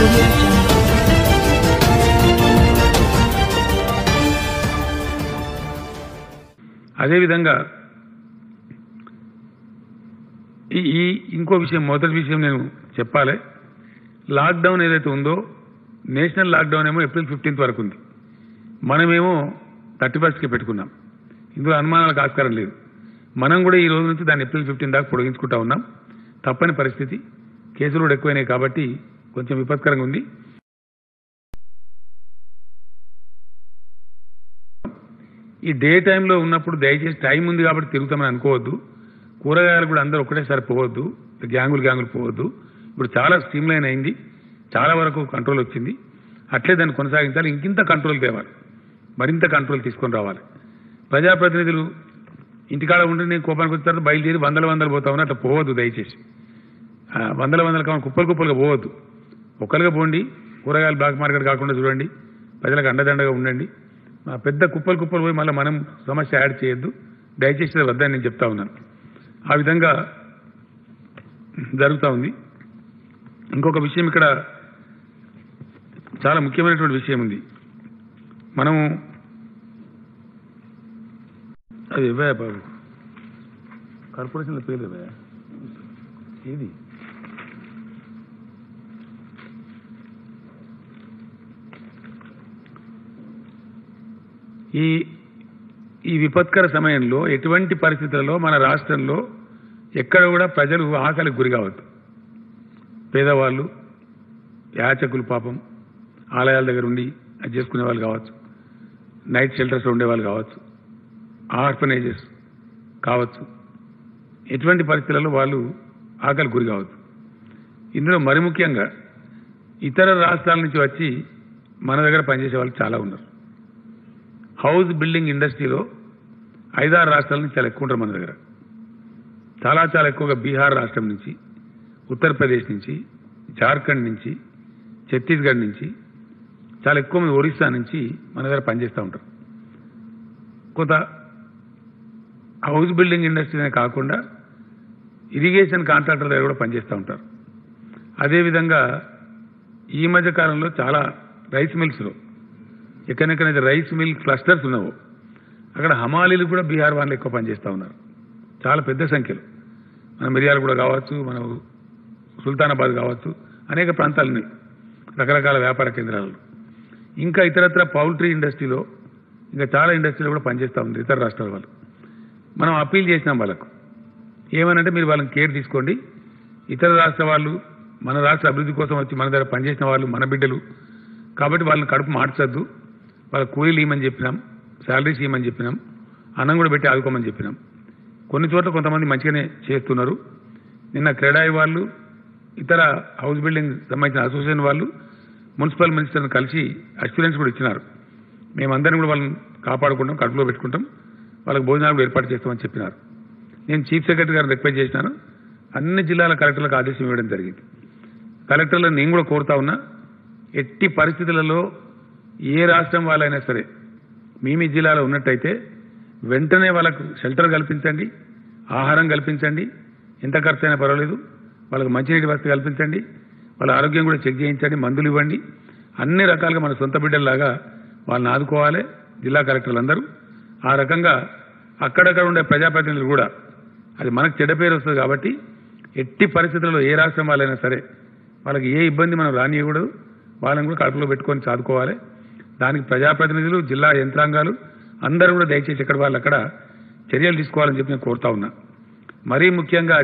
audio jungle. అదేవిధంగా ఈ ఇంకో విషయం, మొదటి విషయం నేను చెప్పాలి. లాక్డౌన్ ఏదైతే ఉందో, నేషనల్ లాక్డౌన్ ఏమో ఏప్రిల్ 15th వరకు ఉంది. మనమేమో 31st పెట్టుకున్నాం. ఇందులో అనుమానాలకు ఆస్కారం లేదు. మనం కూడా ఈ రోజు నుంచి దాన్ని ఏప్రిల్ 15 దాకా పొడిగించుకుంటా ఉన్నాం. తప్పని పరిస్థితి. కేసులు కూడా ఎక్కువైనాయి కాబట్టి కొంచెం విపత్కరంగా ఉంది. ఈ డే టైంలో ఉన్నప్పుడు దయచేసి టైం ఉంది కాబట్టి తిరుగుతామని అనుకోవద్దు. కూరగాయలు కూడా అందరూ ఒకటేసారి పోవద్దు, గ్యాంగులు పోవద్దు. ఇప్పుడు చాలా స్ట్రీమ్లైన్ అయింది, చాలా వరకు కంట్రోల్ వచ్చింది. అట్లే దాన్ని కొనసాగించాలి. ఇంకింత కంట్రోల్ తేవాలి, మరింత కంట్రోల్ తీసుకొని రావాలి. ప్రజాప్రతినిధులు ఇంటికాడ ఉండి నేను కోపానికి వచ్చిన తర్వాత బయలుదేరి వందలు పోతా ఉన్నా, అట్లా పోవద్దు దయచేసి. వందల కావాలి, కుప్పలుగా పోవద్దు. ఒక్కరుగా పోండి. కూరగాయలు బ్లాక్ మార్కెట్ కాకుండా చూడండి. ప్రజలకు అండదండగా ఉండండి. పెద్ద కుప్పలు పోయి మళ్ళీ మనం సమస్య యాడ్ చేయొద్దు. దయచేసి వద్దని నేను చెప్తా ఉన్నాను. ఆ విధంగా జరుగుతూ ఉంది. ఇంకొక విషయం, ఇక్కడ చాలా ముఖ్యమైనటువంటి విషయం ఉంది. మనము అది ఇవ్వయా బాబు, కార్పొరేషన్ల పేరు ఇవ్వయా, ఏది ఈ విపత్కర సమయంలో ఎటువంటి పరిస్థితుల్లో మన రాష్ట్రంలో ఎక్కడ కూడా ప్రజలు ఆకలికి గురి కావద్దు. పేదవాళ్ళు, యాచకులు, పాపం ఆలయాల దగ్గర ఉండి అది చేసుకునే వాళ్ళు కావచ్చు, నైట్ షెల్టర్స్లో ఉండేవాళ్ళు కావచ్చు, ఆర్ఫనేజెస్ కావచ్చు, ఎటువంటి పరిస్థితులలో వాళ్ళు ఆకలి గురి కావద్దు. ఇందులో మరి ముఖ్యంగా ఇతర రాష్ట్రాల నుంచి వచ్చి మన దగ్గర పనిచేసే వాళ్ళు చాలా ఉన్నారు. హౌస్ బిల్డింగ్ ఇండస్ట్రీలో 5-6 రాష్ట్రాల నుంచి చాలా ఎక్కువ ఉంటారు మన దగ్గర. చాలా ఎక్కువగా బీహార్ రాష్ట్రం నుంచి, ఉత్తరప్రదేశ్ నుంచి, జార్ఖండ్ నుంచి, ఛత్తీస్గఢ్ నుంచి, చాలా ఎక్కువ మంది ఒరిస్సా నుంచి మన దగ్గర పనిచేస్తూ ఉంటారు. కొంత హౌస్ బిల్డింగ్ ఇండస్ట్రీనే కాకుండా ఇరిగేషన్ కాంట్రాక్టర్ దగ్గర కూడా పనిచేస్తూ ఉంటారు. అదేవిధంగా ఈ మధ్య కాలంలో చాలా రైస్ మిల్స్లో, ఎక్కడెక్కడైతే రైస్ మిల్ క్లస్టర్స్ ఉన్నావో అక్కడ హమాలీలు కూడా బీహార్ వాళ్ళు ఎక్కువ పనిచేస్తూ ఉన్నారు, చాలా పెద్ద సంఖ్యలో. మన మిర్యాలగూడ కావచ్చు, మన సుల్తానాబాద్ కావచ్చు, అనేక ప్రాంతాలు ఉన్నాయి, రకరకాల వ్యాపార కేంద్రాలలో. ఇంకా ఇతరత్ర పౌల్ట్రీ ఇండస్ట్రీలో, ఇంకా చాలా ఇండస్ట్రీలో కూడా పనిచేస్తూ ఉంది ఇతర రాష్ట్రాల వాళ్ళు. మనం అప్పీల్ చేసినాం వాళ్ళకు, ఏమనంటే మీరు వాళ్ళని కేర్ తీసుకోండి. ఇతర రాష్ట్ర వాళ్ళు మన రాష్ట్ర అభివృద్ధి కోసం వచ్చి మన దగ్గర పనిచేసిన వాళ్ళు మన బిడ్డలు కాబట్టి వాళ్ళని కడుపు మార్చొద్దు. వాళ్ళ కూలీలు ఇవ్వమని చెప్పినాం, శాలరీస్ ఇవ్వమని చెప్పినాం, అన్నం కూడా పెట్టి ఆదుకోమని చెప్పినాం. కొన్ని చోట్ల కొంతమంది మంచిగానే చేస్తున్నారు. నిన్న క్రెడాయి వాళ్ళు, ఇతర హౌస్ బిల్డింగ్ సంబంధించిన అసోసియేషన్ వాళ్ళు మున్సిపల్ మినిస్టర్ని కలిసి అష్యూరెన్స్ కూడా ఇచ్చినారు. మేమందరం కూడా వాళ్ళని కాపాడుకుంటాం, కడుపులో పెట్టుకుంటాం, వాళ్ళకి భోజనాలు కూడా ఏర్పాటు చేస్తామని చెప్పినారు. నేను చీఫ్ సెక్రటరీ గారిని రిక్వెస్ట్ చేసినాను. అన్ని జిల్లాల కలెక్టర్లకు ఆదేశం ఇవ్వడం జరిగింది. కలెక్టర్లను నేను కూడా కోరుతా ఉన్నా, ఎట్టి పరిస్థితులలో ఏ రాష్ట్రం వాళ్ళైనా సరే మీ జిల్లాలో ఉన్నట్టయితే వెంటనే వాళ్ళకు షెల్టర్ కల్పించండి, ఆహారం కల్పించండి, ఎంత ఖర్చు అయినా పర్వాలేదు, వాళ్ళకు మంచినీటి వసతి కల్పించండి, వాళ్ళ ఆరోగ్యం కూడా చెక్ చేయించండి, మందులు ఇవ్వండి. అన్ని రకాలుగా మన సొంత బిడ్డల్లాగా వాళ్ళని ఆదుకోవాలి జిల్లా కలెక్టర్లు అందరూ. ఆ రకంగా అక్కడక్కడ ఉండే ప్రజాప్రతినిధులు కూడా, అది మనకు చెడ్డ పేరు వస్తుంది కాబట్టి ఎట్టి పరిస్థితుల్లో ఏ రాష్ట్రం వాళ్ళైనా సరే వాళ్ళకి ఏ ఇబ్బంది మనం రానియకూడదు. వాళ్ళని కూడా కడుపులో పెట్టుకొని చదువుకోవాలి. దానికి ప్రజాప్రతినిధులు, జిల్లా యంత్రాంగాలు అందరూ కూడా దయచేసి ఎక్కడ వాళ్ళు అక్కడ చర్యలు తీసుకోవాలని చెప్పి నేను కోరుతా ఉన్నా. మరీ ముఖ్యంగా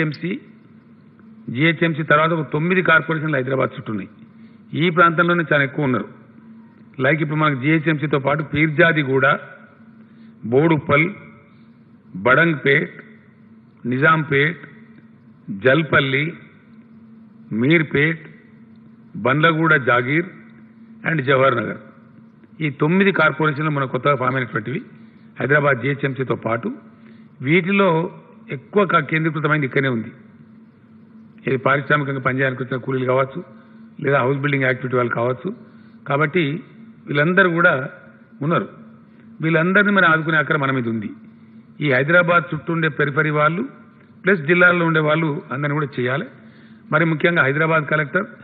జిహెచ్ఎంసీ తర్వాత ఒక 9 కార్పొరేషన్లు హైదరాబాద్ చుట్టూ ఉన్నాయి. ఈ ప్రాంతంలోనే చాలా ఎక్కువ ఉన్నారు. లైక్ ఇప్పుడు మనకు జిహెచ్ఎంసీతో పాటు పీర్జాదిగూడ, బోడుప్పల్, బడంగ్పేట్, నిజాంపేట్, జల్పల్లి, మీర్పేట్, బండ్లగూడ, జాగీర్ అండ్ జవహర్ నగర్, ఈ 9 కార్పొరేషన్లు మన కొత్తగా ఫామ్ అయినటువంటివి హైదరాబాద్ జిహెచ్ఎంసీతో పాటు. వీటిలో ఎక్కువ కేంద్రీకృతమైంది ఇక్కడనే ఉంది. ఇది పారిశ్రామికంగా పనిచేయడానికి వచ్చిన కూలీలు కావచ్చు, లేదా హౌస్ బిల్డింగ్ యాక్టివిటీ వాళ్ళు కావచ్చు. కాబట్టి వీళ్ళందరూ కూడా ఉన్నారు. వీళ్ళందరినీ మనం ఆదుకునే అక్కడ మన మీద ఉంది. ఈ హైదరాబాద్ చుట్టూ ఉండే పెరిఫరీ వాళ్ళు ప్లస్ జిల్లాల్లో ఉండే వాళ్ళు అందరినీ కూడా చేయాలి. మరి ముఖ్యంగా Hyderabad collector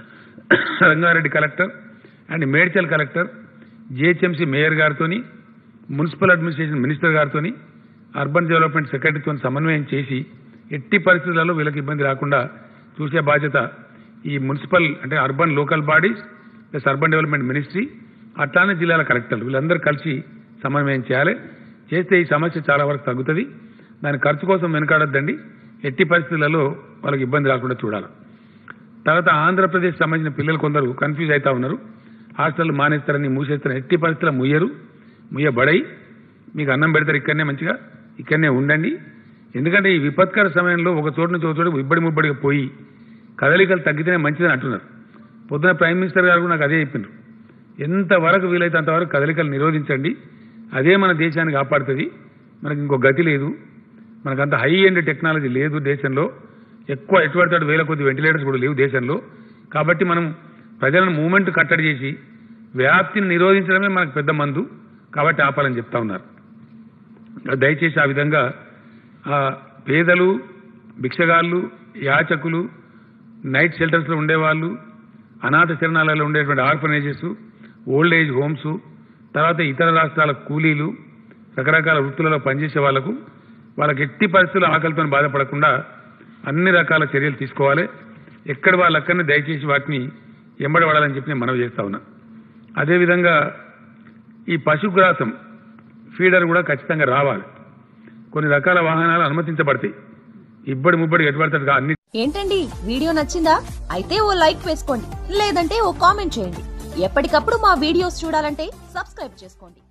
Rangareddy collector and Medchal collector, GHMC mayor గారితో, మున్సిపల్ అడ్మినిస్ట్రేషన్ మినిస్టర్ గారితో, అర్బన్ డెవలప్మెంట్ సెక్రటరీతో సమన్వయం చేసి ఎట్టి పరిస్థితులలో వీళ్ళకి ఇబ్బంది రాకుండా చూసే బాధ్యత ఈ మున్సిపల్ అంటే urban local bodies plus urban development ministry అట్లానే జిల్లాల కలెక్టర్లు వీళ్ళందరూ కలిసి సమన్వయం చేయాలి. చేస్తే ఈ సమస్య చాలా వరకు తగ్గుతుంది. దాని ఖర్చు కోసం వెనకాడొద్దండి. ఎట్టి పరిస్థితులలో వాళ్ళకి ఇబ్బంది రాకుండా చూడాలి. తర్వాత ఆంధ్రప్రదేశ్ సంబంధించిన పిల్లలు కొందరు కన్ఫ్యూజ్ అవుతా ఉన్నారు. హాస్టల్ మానేస్తారని మూసేస్తారని ఎట్టి పరిస్థితుల్లో ముయ్యబడై మీకు అన్నం పెడతారు. ఇక్కడనే మంచిగా ఇక్కడనే ఉండండి. ఎందుకంటే ఈ విపత్కర సమయంలో ఒక చోటు నుంచి ఒక చోటు ముబ్బడిగా పోయి కదలికలు తగ్గితేనే మంచిదని అంటున్నారు. పొద్దున ప్రైమ్ మినిస్టర్ గారు కూడా నాకు అదే చెప్పిండ్రు. ఎంతవరకు వీలైతే అంతవరకు కదలికలు నిరోధించండి. అదే మన దేశాన్ని కాపాడుతుంది. మనకి ఇంకో గతి లేదు. మనకంత హై ఎండ్ టెక్నాలజీ లేదు దేశంలో. ఎక్కువ ఎటువంటి వేల కొద్ది వెంటిలేటర్స్ కూడా లేవు దేశంలో. కాబట్టి మనం ప్రజలను మూవ్మెంట్ కట్టడి చేసి వ్యాప్తిని నిరోధించడమే మనకు పెద్ద మందు. కాబట్టి ఆపాలని చెప్తా ఉన్నారు. దయచేసి ఆ విధంగా పేదలు, భిక్షగాళ్ళు, యాచకులు, నైట్ షెల్టర్స్లో ఉండేవాళ్ళు, అనాథ శరణాలయాల్లో ఉండేటువంటి ఆర్ఫనేజెస్, ఓల్డ్ ఏజ్ హోమ్స్, తర్వాత ఇతర రాష్ట్రాల కూలీలు, రకరకాల వృత్తులలో పనిచేసే వాళ్ళకి ఎట్టి పరిస్థితుల్లో ఆకలితో బాధపడకుండా అన్ని రకాల చర్యలు తీసుకోవాలి. ఎక్కడ వాళ్ళక్కడిని దయచేసి వాటిని ఎంబడబడాలని చెప్పి నేను మనవి చేస్తా ఉన్నా. అదేవిధంగా ఈ పశుగ్రాసం ఫీడర్ కూడా ఖచ్చితంగా రావాలి. కొన్ని రకాల వాహనాలు అనుమతించబడతాయి. ముబ్బడి ఎటుపడతాడు అన్ని. ఏంటండి వీడియో నచ్చిందా? అయితే ఓ లైక్ వేసుకోండి, లేదంటే ఓ కామెంట్ చేయండి. ఎప్పటికప్పుడు మా వీడియోస్ చూడాలంటే సబ్స్క్రైబ్ చేసుకోండి.